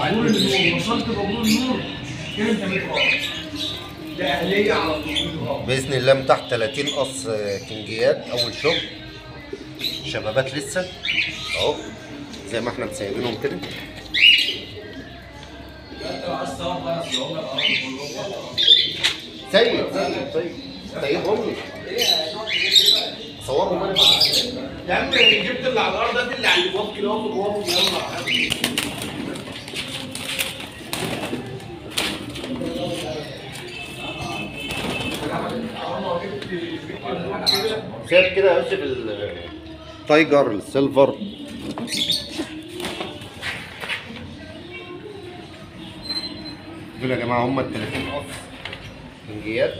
بابور النور، وصلت بابور النور كده انت خالص. ده اهليه على طول باذن الله من تحت 30 قص كنجيات اول شغل. شبابات لسه اهو زي ما احنا مسيبينهم كده. سيب سيبهم لي صورهم انا. يا عم جبت اللي على الارض ده اللي على الوقت كده اهو جوه. يلا شايف كده يا يوسف التايجر السيلفر. دول يا جماعه هم ال 30 قص كنجيات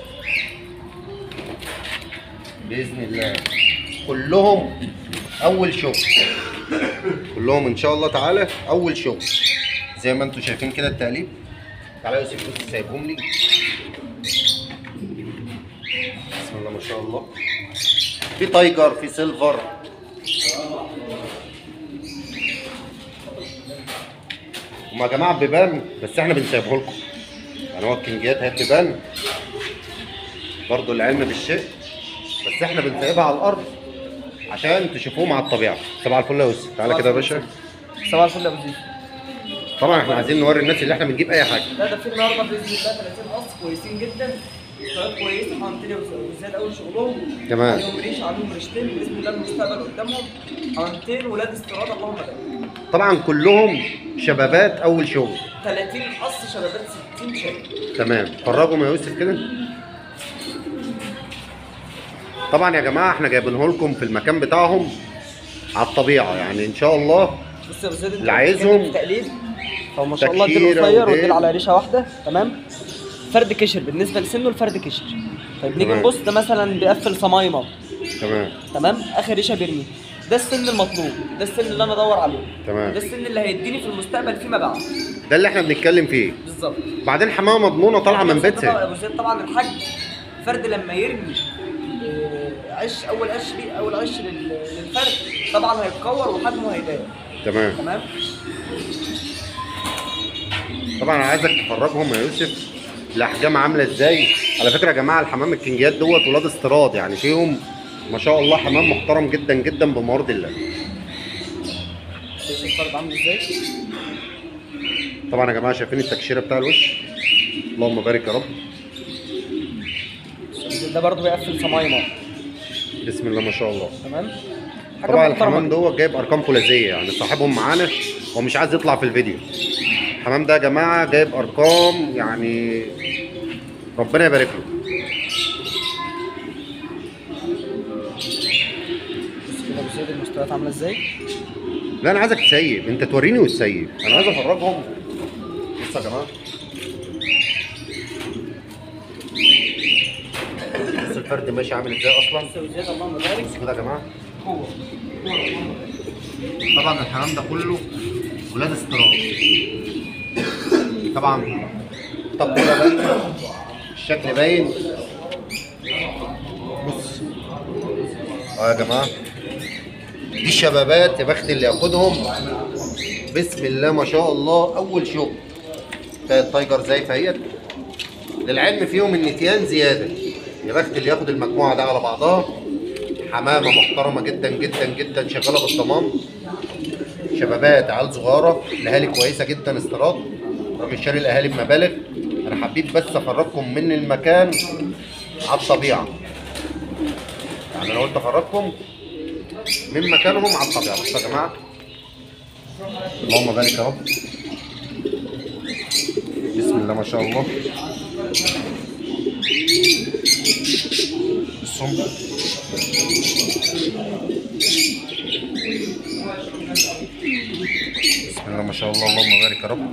باذن الله كلهم اول شغل. كلهم ان شاء الله تعالى اول شغل زي ما انتم شايفين كده التقليب. تعالى يا يوسف بص سايبهم لي. بسم الله ما شاء الله. في تايجر في سيلفر. هما يا جماعه بيبان بس احنا بنسيبه لكم. يعني هو الكنجيات هي بتبان برضه العلم بالشيء بس احنا بنسيبها على الارض عشان تشوفوهم على الطبيعه. صباح الفل يا يوسف. تعالى كده يا باشا. صباح الفل يا ابو زيد. طبعا احنا عايزين نوري الناس اللي احنا بنجيب اي حاجه. لا ده في النهارده باذن الله 30 قص كويسين جدا. مستويات كويسه حوانتين وزاد اول شغلهم. تمام. عليهم ريش عليهم ريشتين باذن الله المستقبل قدامهم. حوانتين ولاد استيراد اللهم بارك. طبعا كلهم شبابات اول شغل. 30 قص شبابات 60 شباب. تمام. فرجهم يا يوسف كده. طبعا يا جماعه احنا جايبينه لكم في المكان بتاعهم على الطبيعه يعني ان شاء الله. بص يا ابو زيد اللي عايزهم تقليد هو ما شاء الله الديل قصير والديل على ريشه واحده. تمام. فرد كشر بالنسبه لسنه الفرد كشر. طيب نيجي نبص ده مثلا بيقفل صمايمه. تمام. اخر ريشه بيرمي. ده السن المطلوب، ده السن اللي انا ادور عليه. تمام. ده السن اللي هيديني في المستقبل فيما بعد. ده اللي احنا بنتكلم فيه بالظبط. بعدين حمامه مضمونه طالعه من بيتها. يا ابو زيد طبعا الحاج فرد لما يرمي عش اول عش للفرد طبعا هيتكور وحجمه هيضايق. تمام. طبعا انا عايزك تفرجهم يا يوسف الاحجام عامله ازاي. على فكره يا جماعه الحمام الكنجيات دوت ولاد استيراد يعني فيهم ما شاء الله حمام محترم جدا جدا بموارد الله. شايف الفرد عامل ازاي؟ طبعا يا جماعه شايفين التكشيره بتاع الوش اللهم بارك يا رب. ده برضه بيقفل صمايمه. بسم الله ما شاء الله. تمام. طبعا الحمام دوت جايب ارقام فولاذيه يعني صاحبهم معانا ومش عايز يطلع في الفيديو. الحمام ده يا جماعه جايب ارقام يعني ربنا يبارك له. بص كده ابو زيد المستويات عامله ازاي؟ لا انا عايزك تسيب انت توريني وتسيب. انا عايز افرجهم. بصوا يا جماعه بص الفرد ماشي عامل ازاي اصلا. بص يا ابو زيد اللهم بارك. بصوا كده يا جماعه. طبعا الحمام ده كله ولاد استيراد. طبعا الطبوله باينه الشكل باين. بص يا جماعه دي شبابات يا بخت اللي ياخدهم. بسم الله ما شاء الله اول شغل. التايجر زي فهيت للعلم فيهم النتيان زياده. يا بخت اللي ياخد المجموعه ده على بعضها. حمامه محترمه جدا جدا جدا شغاله بالضمان. شبابات عيال صغيره الاهالي كويسه جدا استيراد. مش شاري الاهالي بمبالغ. انا حبيت بس افرجكم من المكان على الطبيعه. يعني انا قلت افرجكم من مكانهم على الطبيعه. بصوا يا جماعه اللهم بارك يا رب. بسم الله ما شاء الله. السمك بسم الله ما شاء الله اللهم بارك يا رب.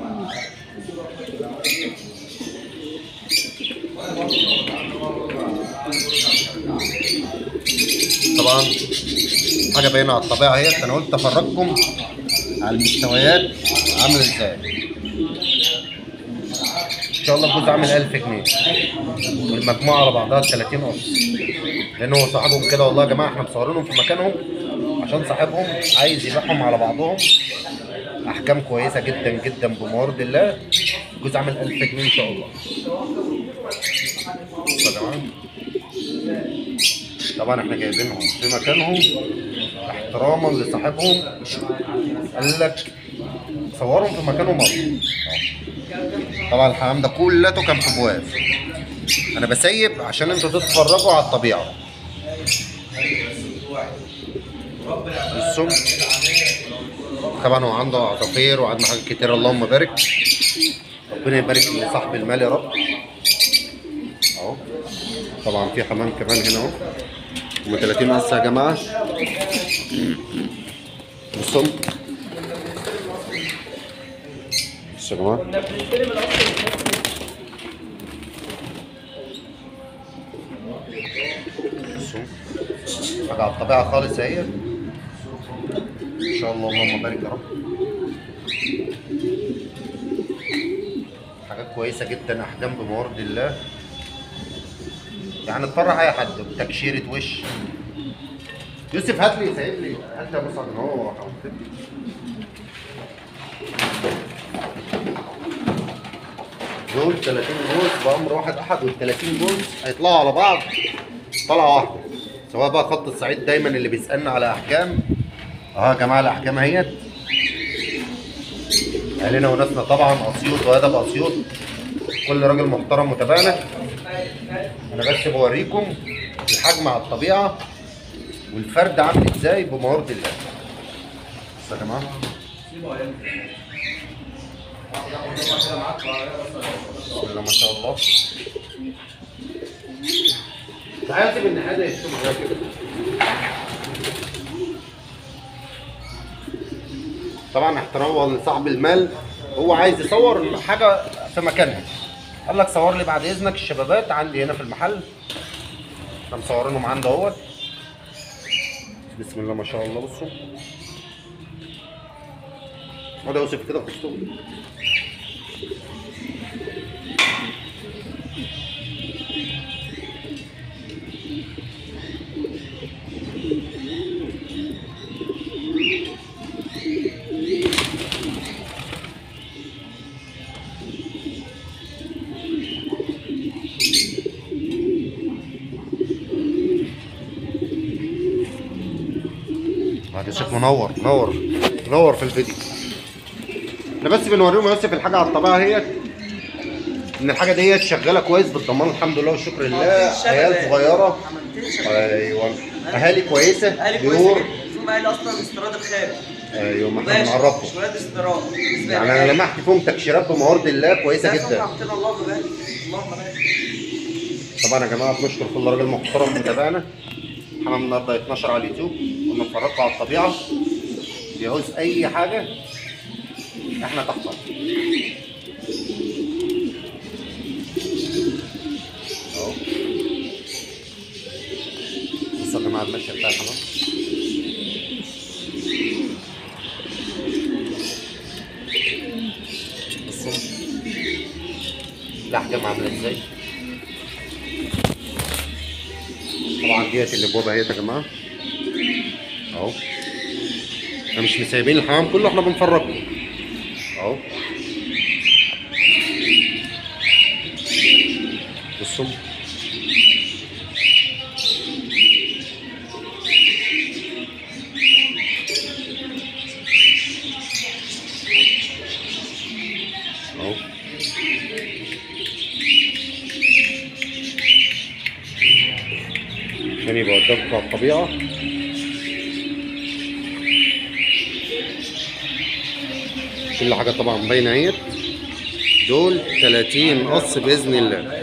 طبعا حاجه باينه على الطبيعه اهيت. انا قلت افرجكم على المستويات عامل ازاي. ان شاء الله الجوز عامل 1000 جنيه والمجموعه على بعضها 30 قرص. لان هو صاحبهم كده والله يا جماعه احنا مصورينهم في مكانهم عشان صاحبهم عايز يبيعهم على بعضهم احجام كويسه جدا جدا بموارد الله. الجوز عامل 1000 جنيه ان شاء الله. يا جماعه طبعا احنا جايبينهم في مكانهم احتراما لصاحبهم، قال لك صورهم في مكانهم افضل. طبعا الحمام ده كلته كان في بواز، انا بسيب عشان انتوا تتفرجوا على الطبيعه. بصوا طبعا هو عنده عصافير وعنده حاجات كتير، اللهم بارك. ربنا يبارك لصاحب المال يا رب. اهو طبعا في حمام كمان هنا اهو، هم 30 قصه يا جماعه. بصوا بصوا يا جماعه، بصوا حاجه على الطبيعه خالص اهي ان شاء الله، اللهم بارك يا رب. حاجات كويسه جدا، احجام بموارد الله، يعني تفرح اي حد بتكشيره وش. يوسف هات لي سايب لي، هات لي يا مصعب هو دول 30 جوز بامر واحد احد، وال 30 جوز هيطلعوا على بعض طلعه واحده. سواء بقى خط الصعيد دايما اللي بيسالنا على احكام اهو يا جماعه، الاحكام اهيت اهلنا وناسنا طبعا، اسيوط وادب اسيوط، كل راجل محترم متابعنا. انا بس بوريكم الحجم على الطبيعه والفرد عامل ازاي بموارد الله. بصوا يا جماعه بسم الله ما شاء الله. تعالى من هذا يشوف كده. طبعا احتراما لصاحب المال، هو عايز يصور حاجه في مكانها، قال لك صور لي بعد اذنك الشبابات عندي هنا في المحل، احنا مصورينهم عنده اهوت. بسم الله ما شاء الله. بصوا هو ده يوسف كده خشتوا. يوسف منور في الفيديو. احنا بس بنوريهم يا يوسف الحاجه على الطبيعه اهيت، ان الحاجه ديت شغاله كويس بالضمان الحمد لله والشكر لله. عيال صغيره، ايوه اهالي كويسه بيور، هم اهالي اصلا استيراد الخارج. ايوه ما احنا بنعرفهم مش ولاد استيراد، يعني انا لمحت فيهم تكشيرات بموارد الله كويسه جدا. اللهم بارك اللهم بارك. طبعا يا جماعه بنشكر كل راجل محترم متابعنا. حمام النهارده يتنشر على اليوتيوب ونتفرجوا على الطبيعه، يعوز اي حاجه احنا تحت. اهو بصوا يا جماعه المشي بتاع الحمام. بصوا الاحجام عامله ازاي. طبعا ديت الابوابه اهيت يا جماعه اهو، احنا مش مسايبين الحمام كله، احنا بنفرجه اهو. بصوا اهو. عشان يبقى قدامكم على الطبيعه. كل حاجه طبعا باينه اهيت. دول 30 قص باذن الله.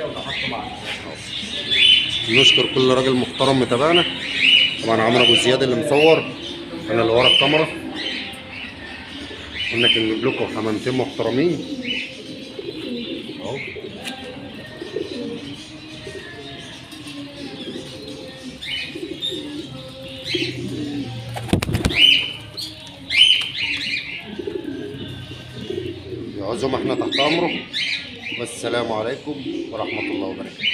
نشكر كل راجل محترم متابعنا. طبعا عمرو ابو زياد اللي مصور، انا اللي ورا الكاميرا. قلنا نجيب لكم حمامتين محترمين اهو. يعوزهم احنا تحت امره. والسلام عليكم ورحمه الله وبركاته.